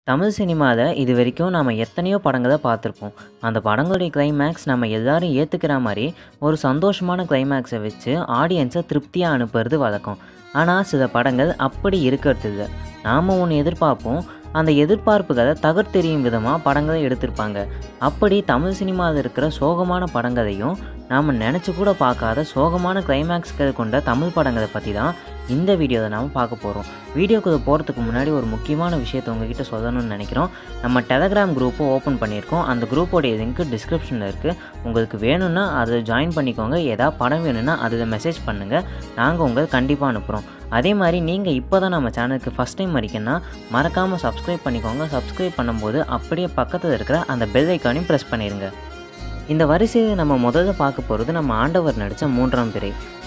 தமிழ் சினிமால இதுவரைக்கும் நாம எத்தனையோ படங்கள பார்த்துருப்போம். அந்த படங்களுடைய கிளைமேக்ஸ் நம்ம எல்லாரும் ஏத்துக்கிற மாரி ஒரு சந்தோஷமான கிளைமேக்ஸ வச்சு ஆடியன்ஸ திருப்தியா அனுப்புறது வழக்கம். ஆனா சில படங்கள் அப்படி இருக்கிறதில்ல. நாம ஒண்ணு எதிர்பார்ப்போம். அந்த எதிர்பார்ப்புகள தகர்த்தெறியும் விதமா படங்கள எடுத்திருப்பாங்க. அப்படி தமிழ் சினிமால இருக்கிற சோகமான படங்களையும், நாம நெனச்சு கூட பார்க்காத சோகமான கிளைமேக்ஸ்கள் கொண்ட தமிழ் படங்கள பத்தி தான் இந்த வீடியோல நாம பார்க்க போறோம். வீடியோக்குள்ள போறதுக்கு முன்னாடி ஒரு முக்கியமான விஷயத்த உங்ககிட்ட சொல்லணும்னு நினைக்கிறோம். நம்ம டெலகிராம் குரூப்பை ஓப்பன் பண்ணியிருக்கோம். அந்த குரூப்போடைய லிங்க் டிஸ்கிரிப்ஷனில் இருக்குது. உங்களுக்கு வேணும்னா அதில் ஜாயின் பண்ணிக்கோங்க. ஏதாவது படம் வேணும்னா அதில் மெசேஜ் பண்ணுங்கள். நாங்கள் உங்களுக்கு கண்டிப்பாக அனுப்புகிறோம். அதே மாதிரி நீங்கள் இப்போ தான் நம்ம சேனலுக்கு ஃபஸ்ட் டைம் வரைக்கும்னா மறக்காமல் சப்ஸ்கிரைப் பண்ணிக்கோங்க. சப்ஸ்கிரைப் பண்ணும்போது அப்படியே பக்கத்தில் இருக்கிற அந்த பெல் ஐக்கானையும் ப்ரெஸ் பண்ணிடுங்க. இந்த வரிசையில் நம்ம முதல்ல பார்க்க போகிறது நம்ம ஆண்டவர் நடித்த 3ஆம் பிறை.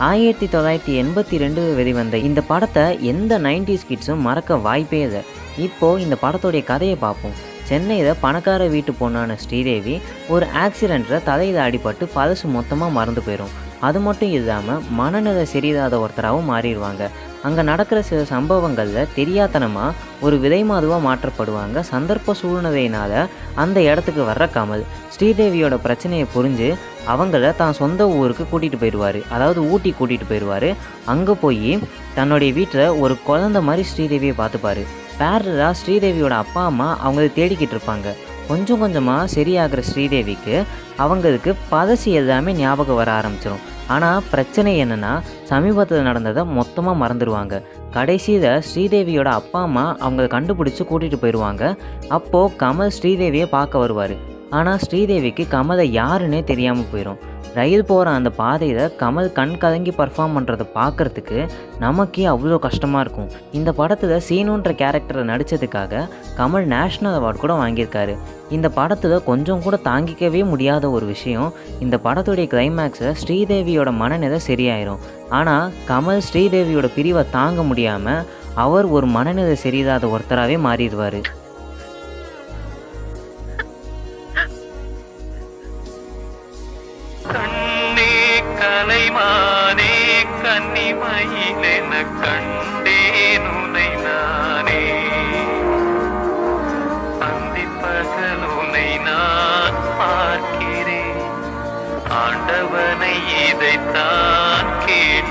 1982 வெளிவந்த இந்த படத்தை எந்த 90s கிட்ஸும் மறக்க வாய்ப்பே இல்லை. இப்போது இந்த படத்துடைய கதையை பார்ப்போம். சென்னையில் பணக்கார வீட்டு பொண்ணான ஸ்ரீதேவி ஒரு ஆக்சிடெண்ட்டில் தலையில் அடிபட்டு பழசு மொத்தமாக மறந்து போயிடும். அது மட்டும் இல்லாமல் மனநிலை சரியில்லாத ஒருத்தராகவும் மாறிடுவாங்க. அங்கே நடக்கிற சில சம்பவங்களில் தெரியாதனமாக ஒரு விதைமாதுவாக மாற்றப்படுவாங்க. சந்தர்ப்ப சூழ்நிலையினால் அந்த இடத்துக்கு வர்ற கமல் ஸ்ரீதேவியோட பிரச்சனையை புரிஞ்சு அவங்கள தான் சொந்த ஊருக்கு கூட்டிகிட்டு போயிடுவார். அதாவது ஊட்டி கூட்டிகிட்டு போயிடுவார். அங்கே போய் தன்னுடைய வீட்டில் ஒரு குழந்தை மாதிரி ஸ்ரீதேவியை பார்த்துப்பார். பேரலாக ஸ்ரீதேவியோட அப்பா அம்மா அவங்கள தேடிக்கிட்டு இருப்பாங்க. கொஞ்சம் கொஞ்சமாக சரியாகிற ஸ்ரீதேவிக்கு அவங்களுக்கு பழசு எல்லாமே ஞாபகம் வர ஆரம்பிச்சிடும். ஆனால் பிரச்சனை என்னென்னா சமீபத்தில் நடந்ததை மொத்தமாக மறந்துடுவாங்க. கடைசியில் ஸ்ரீதேவியோட அப்பா அம்மா அவங்கள கண்டுபிடிச்சி கூட்டிகிட்டு போயிடுவாங்க. அப்போது கமல் ஸ்ரீதேவியை பார்க்க வருவார். ஆனால் ஸ்ரீதேவிக்கு கமலை யாருன்னே தெரியாமல் போயிடும். ரயில் போகிற அந்த பாதையில் கமல் கண் கலங்கி பர்ஃபார்ம் பண்ணுறதை பார்க்குறதுக்கு நமக்கே அவ்வளோ கஷ்டமாக இருக்கும். இந்த படத்தில் சீனுன்ற கேரக்டரை நடித்ததுக்காக கமல் நேஷ்னல் அவார்டு கூட வாங்கியிருக்காரு. இந்த படத்தில் கொஞ்சம் கூட தாங்கிக்கவே முடியாத ஒரு விஷயம், இந்த படத்துடைய கிளைமேக்ஸில் ஸ்ரீதேவியோட மனநிலை சரியாயிரும். ஆனால் கமல் ஸ்ரீதேவியோட பிரிவை தாங்க முடியாமல் அவர் ஒரு மனநிலை சரியில்லாத ஒருத்தராகவே மாறிடுவார். கலைமானே கன்னிமயிலென கண்டேன் உனை நானே, அந்திப்பகல் உனை நான் பார்க்கிறேன், ஆண்டவனை இதைத்தான் கேள்.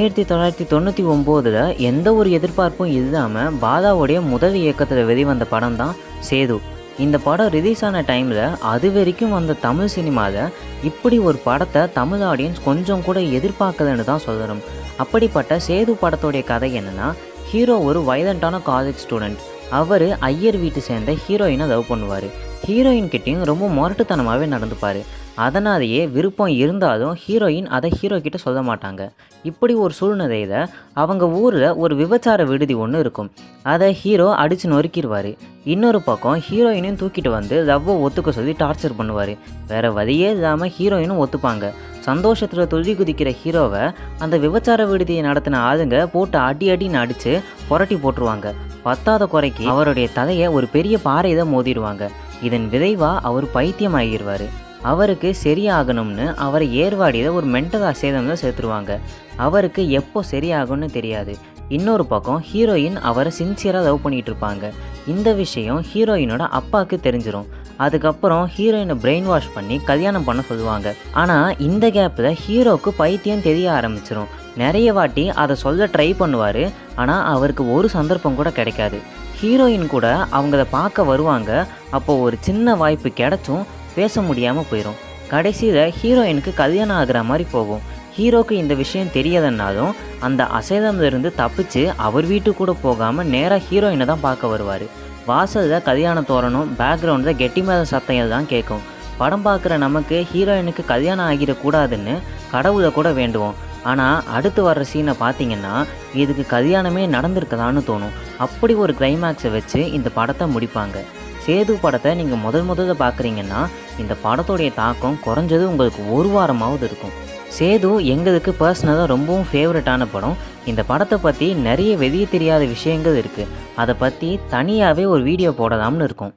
1999 எந்த ஒரு எதிர்பார்ப்பும் இல்லாமல் பாலாவுடைய முதல் இயக்கத்தில் வெளிவந்த படம் தான் சேது. இந்த படம் ரிலீஸ் ஆன டைமில் அது வரைக்கும் வந்த தமிழ் சினிமாவில் இப்படி ஒரு படத்தை தமிழ் ஆடியன்ஸ் கொஞ்சம் கூட எதிர்பார்க்கலன்னு தான் சொல்லணும். அப்படிப்பட்ட சேது படத்தோடைய கதை என்னென்னா, ஹீரோ ஒரு வயலண்ட்டான காலேஜ் ஸ்டூடெண்ட். அவர் ஐயர் வீட்டு சேர்ந்த ஹீரோயினை லவ் பண்ணுவார். ஹீரோயின் கிட்டேயும் ரொம்ப முரட்டுத்தனமாகவே நடந்துப்பார். அதனாலேயே விருப்பம் இருந்தாலும் ஹீரோயின் அதை ஹீரோ கிட்ட சொல்ல மாட்டாங்க. இப்படி ஒரு சூழ்நிலையில் அவங்க ஊரில் ஒரு விபச்சார விடுதி ஒன்று இருக்கும். அதை ஹீரோ அடித்து நொறுக்கிடுவார். இன்னொரு பக்கம் ஹீரோயினையும் தூக்கிட்டு வந்து லவ்வை ஒத்துக்க சொல்லி டார்ச்சர் பண்ணுவார். வேறு வழியே இல்லாமல் ஹீரோயினும் ஒத்துப்பாங்க. சந்தோஷத்தில் துள்ளி குதிக்கிற ஹீரோவை அந்த விபச்சார விடுதியை நடத்தின ஆளுங்க போட்டு அடின்னு அடித்து புரட்டி போட்டுருவாங்க. பத்தாத குறைக்கு அவருடைய தலையை ஒரு பெரிய பாறையில் மோதிடுவாங்க. இதன் விளைவாக அவர் பைத்தியம் ஆகிடுவார். அவருக்கு சரியாகணும்னு அவரை ஏர்வாடியில் ஒரு மென்டல் அசேதம்ல சேர்த்துருவாங்க. அவருக்கு எப்போ சரியாகும்னு தெரியாது. இன்னொரு பக்கம் ஹீரோயின் அவரை சின்சியராக லவ் பண்ணிகிட்டு இருப்பாங்க. இந்த விஷயம் ஹீரோயினோட அப்பாவுக்கு தெரிஞ்சிடும். அதுக்கப்புறம் ஹீரோயினை பிரெயின் வாஷ் பண்ணி கல்யாணம் பண்ண சொல்லுவாங்க. ஆனால் இந்த கேப்பில் ஹீரோவுக்கு பைத்தியம் தெரிய ஆரம்பிச்சிடும். நிறைய வாட்டி அதை சொல்ல ட்ரை பண்ணுவார். ஆனால் அவருக்கு ஒரு சந்தர்ப்பம் கூட கிடைக்காது. ஹீரோயின் கூட அவங்கள பார்க்க வருவாங்க. அப்போது ஒரு சின்ன வாய்ப்பு கிடைச்சும் பேச முடியாமல் போயிடும். கடைசியில் ஹீரோயினுக்கு கல்யாணம் ஆகிற மாதிரி போகும். ஹீரோக்கு இந்த விஷயம் தெரியலைன்னாலும் அந்த அசேதம்லேருந்து தப்பிச்சு அவர் வீட்டுக்கு கூட போகாமல் நேராக ஹீரோயினை தான் பார்க்க வருவார். வாசலில் கல்யாண தோரணம், பேக்ரவுண்டில் கெட்டி மேலே சத்தங்கள் தான் கேட்கும். படம் பார்க்குற நமக்கு ஹீரோயினுக்கு கல்யாணம் ஆகிடக்கூடாதுன்னு கடவுளை கூட வேண்டுவோம். ஆனால் அடுத்து வர்ற சீனை பார்த்தீங்கன்னா இதுக்கு கல்யாணமே நடந்திருக்கலான்னு தோணும். அப்படி ஒரு கிளைமேக்ஸை வச்சு இந்த படத்தை முடிப்பாங்க. சேது படத்தை நீங்கள் முதல்ல பார்க்குறீங்கன்னா இந்த படத்தோடைய தாக்கம் குறைஞ்சது உங்களுக்கு ஒரு வாரமாவது இருக்கும். சேது எங்களுக்கு பர்சனலாக ரொம்பவும் ஃபேவரட்டான படம். இந்த படத்தை பற்றி நிறைய வெளியே தெரியாத விஷயங்கள் இருக்குது. அதை பற்றி தனியாகவே ஒரு வீடியோ போடலாம்னு இருக்கும்.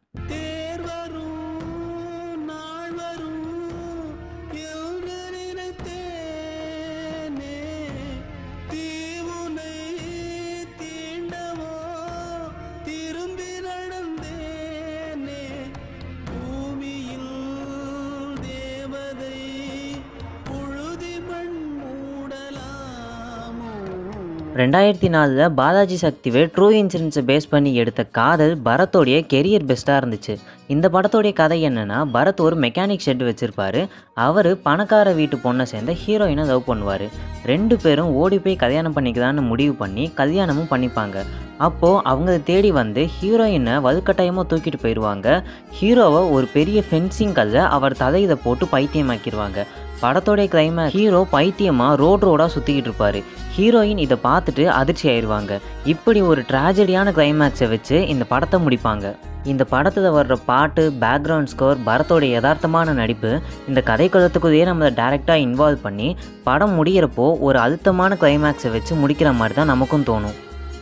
2004 பாலாஜி சக்திவேல் ட்ரூ இன்சிடென்ட்ஸை பேஸ் பண்ணி எடுத்த காதல் பரத்தோடைய கெரியர் பெஸ்ட்டாக இருந்துச்சு. இந்த படத்தோடைய கதை என்னென்னா, பரத் ஒரு மெக்கானிக் ஷெட் வச்சுருப்பார். அவர் பணக்கார வீட்டு பொண்ணை சேர்ந்த ஹீரோயினை லவ் பண்ணுவார். 2 பேரும் ஓடி போய் கல்யாணம் பண்ணிக்கலான்னு முடிவு பண்ணி கல்யாணமும் பண்ணிப்பாங்க. அப்போது அவங்கள தேடி வந்து ஹீரோயினை வலுக்கட்டாயமாக தூக்கிட்டு போயிடுவாங்க. ஹீரோவை ஒரு பெரிய ஃபென்சிங் கல்லை அவர் தலையில போட்டு பைத்தியமாக்கிடுவாங்க. படத்தோடைய கிளைமேக்ஸ் ஹீரோ பைத்தியமாக ரோடாக சுற்றிக்கிட்டு இருப்பார். ஹீரோயின் இதை பார்த்துட்டு அதிர்ச்சி ஆயிடுவாங்க. இப்படி ஒரு ட்ராஜடியான கிளைமேக்ஸை வச்சு இந்த படத்தை முடிப்பாங்க. இந்த படத்தில் வர்ற பாட்டு, பேக்ரவுண்ட் ஸ்கோர், பரத்தோடைய யதார்த்தமான நடிப்பு இந்த கதைக்களத்துக்குள்ளேயே நம்மளை டைரெக்டாக இன்வால்வ் பண்ணி படம் முடிகிறப்போ ஒரு அழுத்தமான கிளைமேக்ஸை வச்சு முடிக்கிற மாதிரி தான் நமக்கும் தோணும்.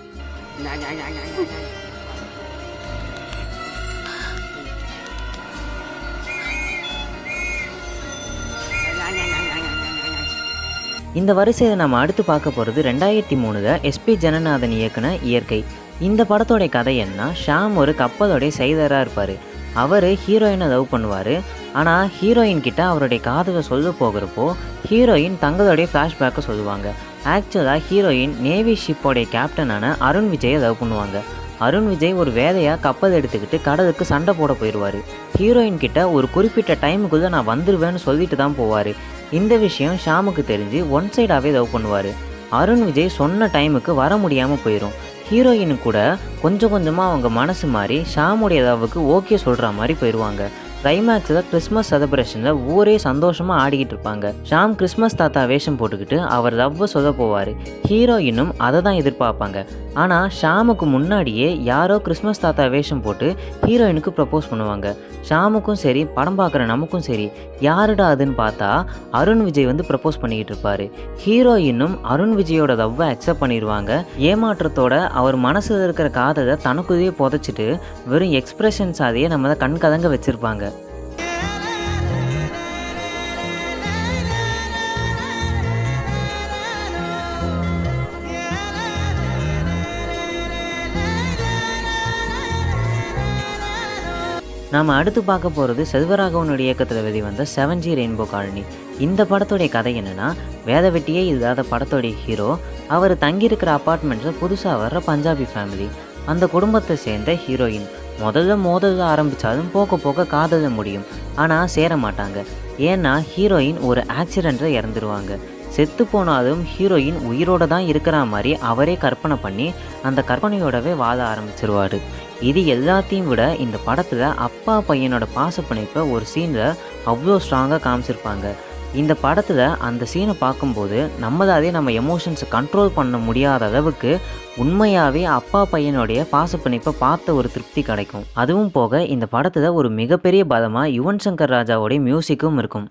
இந்த வரிசையில் நம்ம அடுத்து பார்க்க போகிறது 2003 எஸ்பி ஜனநாதன் இயக்குன இயற்கை. இந்த படத்தோடைய கதை என்ன, ஷாம் ஒரு கப்பலோடைய செயலராக இருப்பார். அவர் ஹீரோயினை லவ் பண்ணுவார். ஆனால் ஹீரோயின் கிட்ட அவருடைய காதலை சொல்ல போகிறப்போ ஹீரோயின் தங்களுடைய ஃப்ளாஷ்பேக்கை சொல்லுவாங்க. ஆக்சுவலாக ஹீரோயின் நேவி ஷிப்போடைய கேப்டனான அருண் விஜயை லவ் பண்ணுவாங்க. அருண் விஜய் ஒரு வேலையாக கப்பல் எடுத்துக்கிட்டு கடலுக்கு சண்டை போட போயிடுவார். ஹீரோயின் கிட்ட ஒரு குறிப்பிட்ட டைமுக்குள்ளே நான் வந்துடுவேன்னு சொல்லிட்டு தான் போவார். இந்த விஷயம் ஷாமுக்கு தெரிஞ்சு ஒன் சைடாகவே லவ் பண்ணுவார். அருண் விஜய் சொன்ன டைமுக்கு வர முடியாமல் போயிடும். ஹீரோயினு கூட கொஞ்சம் கொஞ்சமாக அவங்க மனசு மாறி ஷாமுடைய லவ்வுக்கு ஓகே சொல்கிற மாதிரி போயிடுவாங்க. கிளைமேக்ஸில் கிறிஸ்மஸ் செலிப்ரேஷனில் ஊரே சந்தோஷமாக ஆடிக்கிட்டு இருப்பாங்க. ஷாம் கிறிஸ்மஸ் தாத்தா வேஷம் போட்டுக்கிட்டு அவர் லவ்வை சொல்ல போவார். ஹீரோயினும் அதை தான் எதிர்பார்ப்பாங்க. ஆனால் ஷாமுக்கு முன்னாடியே யாரோ கிறிஸ்மஸ் தாத்தா வேஷம் போட்டு ஹீரோயினுக்கு ப்ரப்போஸ் பண்ணுவாங்க. ஷாமுக்கும் சரி, படம் பார்க்குற நமக்கும் சரி, யாருடா அதுன்னு பார்த்தா அருண் விஜய் வந்து ப்ரப்போஸ் பண்ணிக்கிட்டு இருப்பார். ஹீரோயினும் அருண் விஜயோட லவ்வை அக்செப்ட் பண்ணிடுவாங்க. ஏமாற்றத்தோட அவர் மனசில் இருக்கிற காதலை தனக்குள்ளேயே புதைச்சிட்டு வெறும் எக்ஸ்பிரஷன்ஸாலேயே நம்மளை கண் கலங்க வச்சுருப்பாங்க. நாம் அடுத்து பார்க்க போகிறது செல்வராகவனுடைய இயக்கத்தில் வெளிவந்த 7G ரெயின்போ காலனி. இந்த படத்துடைய கதை என்னென்னா, வேலை வெட்டியே இல்லாத படத்துடைய ஹீரோ அவர் தங்கியிருக்கிற அப்பார்ட்மெண்ட்டில் புதுசாக வர்ற பஞ்சாபி ஃபேமிலி. அந்த குடும்பத்தை சேர்ந்த ஹீரோயின் மோதலில் ஆரம்பித்தாலும் போக போக காதல முடியும். ஆனால் சேர மாட்டாங்க. ஏன்னா ஹீரோயின் ஒரு ஆக்சிடெண்ட்டில் இறந்துருவாங்க. செத்து போனாலும் ஹீரோயின் உயிரோடு தான் இருக்கிற மாதிரி அவரே கற்பனை பண்ணி அந்த கற்பனையோடவே வாழ ஆரம்பிச்சிருவார். இது எல்லாத்தையும் விட இந்த படத்தில் அப்பா பையனோட பாசப்பிணைப்பை ஒரு சீனில் அவ்வளோ ஸ்ட்ராங்காக காமிச்சிருப்பாங்க. இந்த படத்தில் அந்த சீனை பார்க்கும்போது நம்மளாலே நம்ம எமோஷன்ஸை கண்ட்ரோல் பண்ண முடியாத அளவுக்கு உண்மையாகவே அப்பா பையனுடைய பாசப்பிணைப்பை பார்த்த ஒரு திருப்தி கிடைக்கும். அதுவும் போக இந்த படத்தில் ஒரு மிகப்பெரிய பலமாக யுவன் சங்கர் ராஜாவோடைய மியூசிக்கும் இருக்கும்.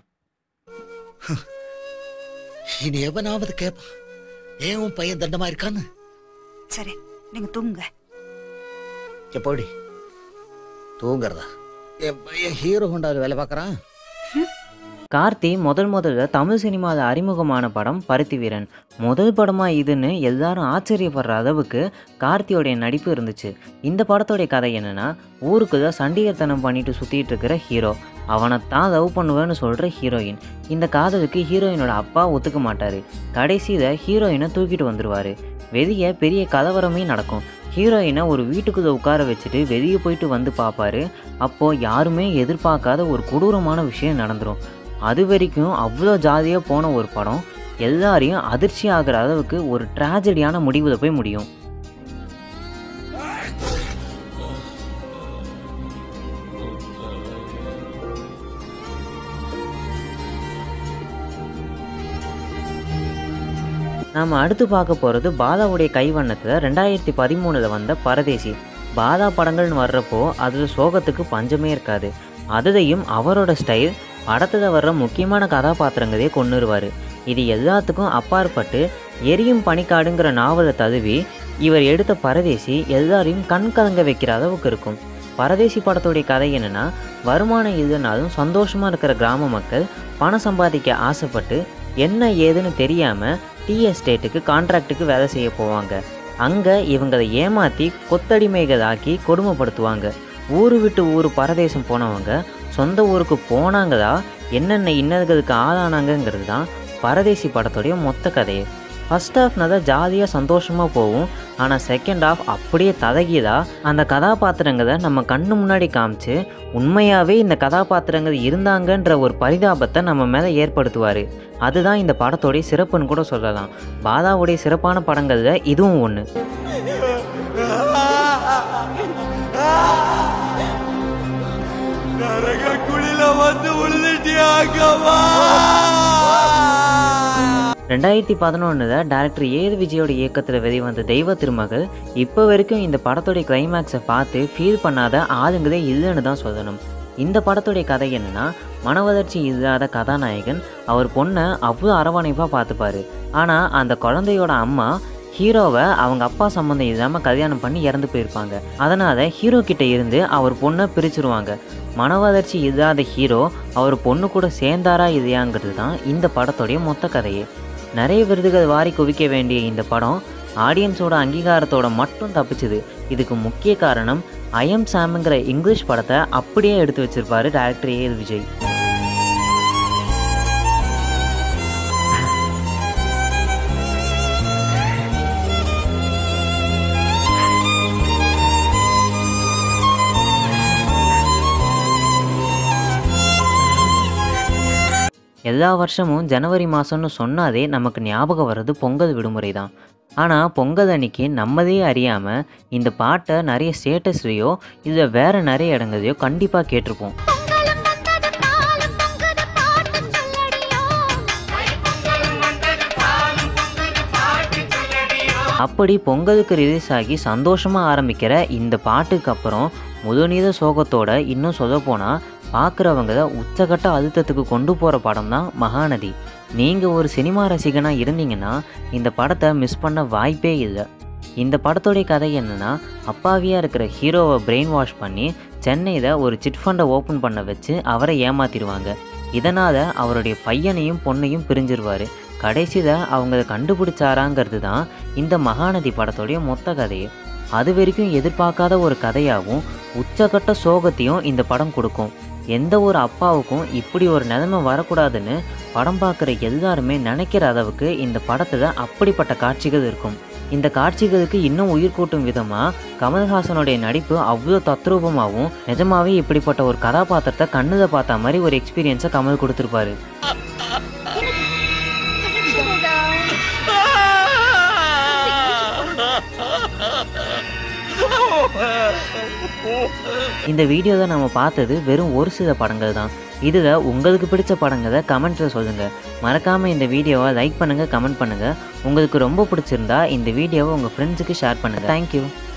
இனி எவனாவது கேப்பா, ஏன் உன் பையன் தண்டமா இருக்கான்னு? சரி, நீங்க தூங்குங்க. எப்படி தூங்குறதா? என் பையன் ஹீரோ ஹோண்டாவில் வேலை பார்க்குறான். கார்த்தி முதல்ல தமிழ் சினிமாவில் அறிமுகமான படம் பருத்தி வீரன். முதல் படமாக இதுன்னு எல்லாரும் ஆச்சரியப்படுற அளவுக்கு கார்த்தியோடைய நடிப்பு இருந்துச்சு. இந்த படத்தோடைய கதை என்னென்னா, ஊருக்குள்ள சண்டிகத்தனம் பண்ணிட்டு சுற்றிட்டு இருக்கிற ஹீரோ, அவனை தான் லவ் பண்ணுவேன்னு சொல்கிற ஹீரோயின். இந்த காதலுக்கு ஹீரோயினோட அப்பா ஒத்துக்க மாட்டார். கடைசியில் ஹீரோயினை தூக்கிட்டு வந்துடுவார். வெளியே பெரிய கலவரமே நடக்கும். ஹீரோயினை ஒரு வீட்டுக்குள்ளே உட்கார வச்சுட்டு வெளியே போயிட்டு வந்து பார்ப்பாரு. அப்போது யாருமே எதிர்பார்க்காத ஒரு கொடூரமான விஷயம் நடந்துடும். அது வரைக்கும் அவ்வளோ ஜாலியாக போன ஒரு படம் எல்லாரையும் அதிர்ச்சி ஆகிற அளவுக்கு ஒரு ட்ராஜடியான முடிவில் போய் முடியும். நாம் அடுத்து பார்க்க போகிறது பாலாவுடைய கைவண்ணத்தில் 2013 வந்த பரதேசி. பாலா படங்கள்னு வர்றப்போ அதில் சோகத்துக்கு பஞ்சமே இருக்காது. அதுலேயும் அவரோட ஸ்டைல் படத்தில் வர்ற முக்கியமான கதாபாத்திரங்களே கொண்டுருவார். இது எல்லாத்துக்கும் அப்பாற்பட்டு எரியும் பனிக்காடுங்கிற நாவலை தழுவி இவர் எடுத்த பரதேசி எல்லாரையும் கண் கலங்க வைக்கிற அளவுக்கு இருக்கும். பரதேசி படத்துடைய கதை என்னென்னா, வருமானம் இல்லைனாலும் சந்தோஷமாக இருக்கிற கிராம மக்கள் பணம் சம்பாதிக்க ஆசைப்பட்டு என்ன ஏதுன்னு தெரியாமல் டீ எஸ்டேட்டுக்கு கான்ட்ராக்டுக்கு வேலை செய்ய போவாங்க. அங்கே இவங்களை ஏமாற்றி கொத்தடிமைகளாக்கி கொடுமைப்படுத்துவாங்க. ஊரு விட்டு ஊர் பரதேசம் போனவங்க சொந்த ஊருக்கு போனாங்களா, என்னென்ன இன்னல்களுக்கு ஆளானாங்கிறது தான் பரதேசி படத்துடைய மொத்த கதையை. ஃபர்ஸ்ட் ஹாஃப்னா தான் ஜாலியாக சந்தோஷமாக போகும். ஆனால் செகண்ட் ஹாஃப் அப்படியே ததகிதா அந்த கதாபாத்திரங்களை நம்ம கண்ணு முன்னாடி காமிச்சு உண்மையாகவே இந்த கதாபாத்திரங்கள் இருந்தாங்கன்ற ஒரு பரிதாபத்தை நம்ம மேலே ஏற்படுத்துவார். அதுதான் இந்த படத்தோடைய சிறப்புன்னு கூட சொல்லலாம். பாதாவுடைய சிறப்பான படங்களில் இதுவும் ஒன்று. வந்து 2011 டைரக்டர் ஏது விஜயோட இயக்கத்தில் வெளிவந்த தெய்வ திருமகள் இப்போ வரைக்கும் இந்த படத்தோடைய கிளைமேக்ஸை பார்த்து ஃபீல் பண்ணாத ஆளுங்களே இல்லைன்னு தான் சொல்லணும். இந்த படத்துடைய கதை என்னன்னா, மனவளர்ச்சி இல்லாத கதாநாயகன் அவர் பொண்ணை அவ்வளோ அரவணைப்பாக பார்த்துப்பாரு. ஆனால் அந்த குழந்தையோட அம்மா ஹீரோவை அவங்க அப்பா சம்மந்தம் இல்லாமல் கல்யாணம் பண்ணி இறந்து போயிருப்பாங்க. அதனால் ஹீரோ கிட்ட இருந்து அவர் பொண்ணை பிரிச்சுருவாங்க. மனவளர்ச்சி இல்லாத ஹீரோ அவர் பொண்ணு கூட சேர்ந்தாரா இல்லையாங்கிறது தான் இந்த படத்தோடைய மொத்த கதையே. நிறைய விருதுகள் வாரி குவிக்க வேண்டிய இந்த படம் ஆடியன்ஸோட அங்கீகாரத்தோட மட்டும் தப்பிச்சுது. இதுக்கு முக்கிய காரணம் ஐ எம் சாம்ங்கிற இங்கிலீஷ் படத்தை அப்படியே எடுத்து வச்சிருப்பாரு டைரக்டர் ஏ விஜய். எல்லா வருஷமும் ஜனவரி மாதம்னு சொன்னாதே நமக்கு ஞாபகம் வர்றது பொங்கல் விடுமுறை தான். ஆனால் பொங்கல் அன்னைக்கு நம்மளே அறியாமல் இந்த பாட்டை நிறைய ஸ்டேட்டஸ்லேயோ இல்லை வேறு நிறைய இடங்களையோ கண்டிப்பாக கேட்டிருப்போம். அப்படி பொங்கலுக்கு ரிலீஸ் ஆகி சந்தோஷமாக ஆரம்பிக்கிற இந்த பாட்டுக்கு அப்புறம் முழுநீத சோகத்தோட இன்னும் சொல்லப்போனால் பார்க்குறவங்கள உச்சகட்ட அழுத்தத்துக்கு கொண்டு போகிற படம் தான் மகாநதி. நீங்கள் ஒரு சினிமா ரசிகனாக இருந்தீங்கன்னா இந்த படத்தை மிஸ் பண்ண வாய்ப்பே இல்லை. இந்த படத்தோடைய கதை என்னென்னா, அப்பாவியாக இருக்கிற ஹீரோவை பிரெயின் வாஷ் பண்ணி சென்னையில் ஒரு சிட் ஃபண்டை ஓப்பன் பண்ண வச்சு அவரை ஏமாற்றிடுவாங்க. இதனால் அவருடைய பையனையும் பொண்ணையும் பிரிஞ்சிருவார். கடைசியில் அவங்கள கண்டுபிடிச்சாராங்கிறது தான் இந்த மகாநதி படத்தோடைய மொத்த கதையே. அது வரைக்கும் எதிர்பார்க்காத ஒரு கதையாகவும் உச்சகட்ட சோகத்தையும் இந்த படம் கொடுக்கும். எந்த ஒரு அப்பாவுக்கும் இப்படி ஒரு நிலைமை வரக்கூடாதுன்னு படம் பார்க்குற எல்லாருமே நினைக்கிற அளவுக்கு இந்த படத்தில் அப்படிப்பட்ட காட்சிகள் இருக்கும். இந்த காட்சிகளுக்கு இன்னும் உயிர் கூட்டும் விதமாக கமல்ஹாசனுடைய நடிப்பு அவ்வளோ தத்ரூபமாகவும் நிஜமாவே இப்படிப்பட்ட ஒரு கதாபாத்திரத்தை கண்ணில் பார்த்த மாதிரி ஒரு எக்ஸ்பீரியன்ஸை கமல் கொடுத்துருப்பாரு. இந்த வீடியோவில் நம்ம பார்த்தது வெறும் ஒரு சில படங்கள் தான். இதில் உங்களுக்கு பிடிச்ச படங்களை கமெண்ட்டில் சொல்லுங்கள். மறக்காமல் இந்த வீடியோவை லைக் பண்ணுங்கள், கமெண்ட் பண்ணுங்கள். உங்களுக்கு ரொம்ப பிடிச்சிருந்தா இந்த வீடியோவை உங்கள் ஃப்ரெண்ட்ஸுக்கு ஷேர் பண்ணுங்கள். தேங்க்யூ.